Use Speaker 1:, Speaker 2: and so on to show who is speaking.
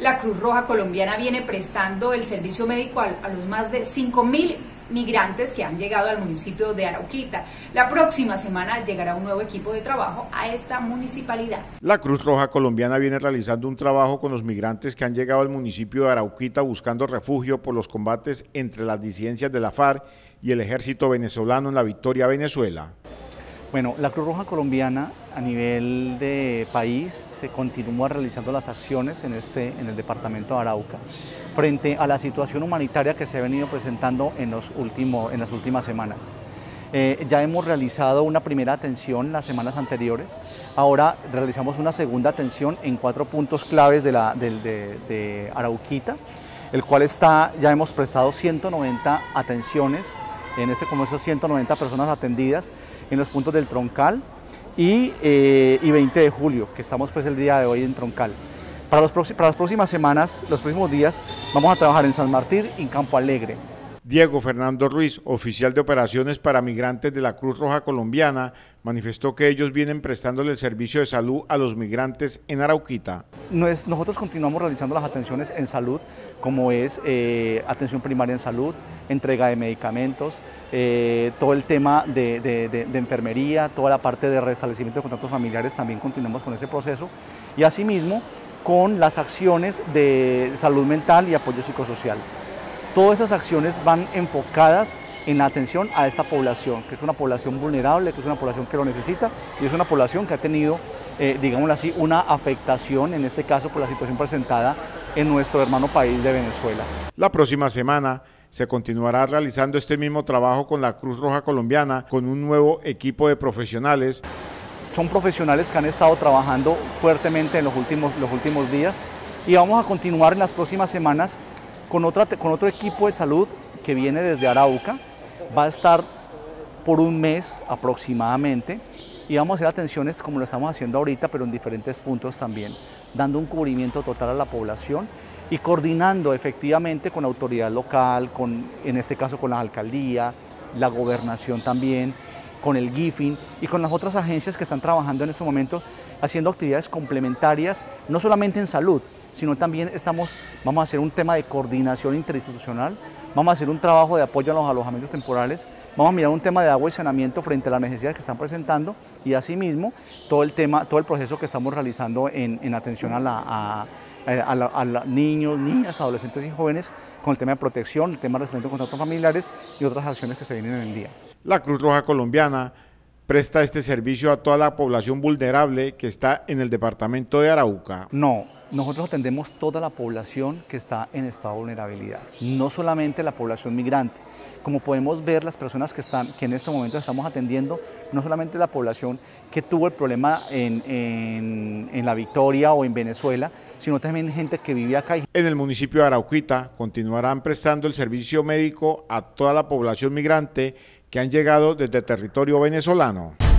Speaker 1: La Cruz Roja Colombiana viene prestando el servicio médico a los más de 5.000 migrantes que han llegado al municipio de Arauquita. La próxima semana llegará un nuevo equipo de trabajo a esta municipalidad.
Speaker 2: La Cruz Roja Colombiana viene realizando un trabajo con los migrantes que han llegado al municipio de Arauquita buscando refugio por los combates entre las disidencias de la FARC y el ejército venezolano en la Victoria, Venezuela.
Speaker 3: Bueno, la Cruz Roja Colombiana a nivel de país se continúa realizando las acciones en el departamento de Arauca frente a la situación humanitaria que se ha venido presentando en las últimas semanas. Ya hemos realizado una primera atención las semanas anteriores, ahora realizamos una segunda atención en 4 puntos claves de Arauquita, el cual ya hemos prestado 190 atenciones, como esos 190 personas atendidas en los puntos del Troncal y 20 de julio, que estamos pues el día de hoy en Troncal. Para las próximas semanas, los próximos días, vamos a trabajar en San Martín y en Campo Alegre.
Speaker 2: Diego Fernando Ruiz, oficial de operaciones para migrantes de la Cruz Roja Colombiana, manifestó que ellos vienen prestándole el servicio de salud a los migrantes en Arauquita.
Speaker 3: Nosotros continuamos realizando las atenciones en salud, como es atención primaria en salud, entrega de medicamentos, todo el tema de enfermería, toda la parte de restablecimiento de contactos familiares, también continuamos con ese proceso, y asimismo con las acciones de salud mental y apoyo psicosocial. Todas esas acciones van enfocadas en la atención a esta población, que es una población vulnerable, que es una población que lo necesita y es una población que ha tenido, digámoslo así, una afectación, en este caso por la situación presentada en nuestro hermano país de Venezuela.
Speaker 2: La próxima semana se continuará realizando este mismo trabajo con la Cruz Roja Colombiana con un nuevo equipo de profesionales.
Speaker 3: Son profesionales que han estado trabajando fuertemente en los últimos días y vamos a continuar en las próximas semanas con otro equipo de salud que viene desde Arauca. Va a estar por un mes aproximadamente y vamos a hacer atenciones como lo estamos haciendo ahorita, pero en diferentes puntos también, dando un cubrimiento total a la población y coordinando efectivamente con la autoridad local, en este caso con la alcaldía, la gobernación también, con el GIFIN y con las otras agencias que están trabajando en estos momentos haciendo actividades complementarias, no solamente en salud, sino también vamos a hacer un tema de coordinación interinstitucional, vamos a hacer un trabajo de apoyo a los alojamientos temporales, vamos a mirar un tema de agua y saneamiento frente a las necesidades que están presentando y asimismo todo el proceso que estamos realizando en atención a niños, niñas, adolescentes y jóvenes con el tema de protección, el tema de restablecimiento de contactos familiares y otras acciones que se vienen en el día.
Speaker 2: La Cruz Roja Colombiana presta este servicio a toda la población vulnerable que está en el departamento de Arauca.
Speaker 3: No, nosotros atendemos toda la población que está en estado de vulnerabilidad, no solamente la población migrante. Como podemos ver, las personas que en este momento estamos atendiendo, no solamente la población que tuvo el problema en la Victoria o en Venezuela, sino también gente que vive acá.
Speaker 2: En el municipio de Arauquita continuarán prestando el servicio médico a toda la población migrante que han llegado desde territorio venezolano.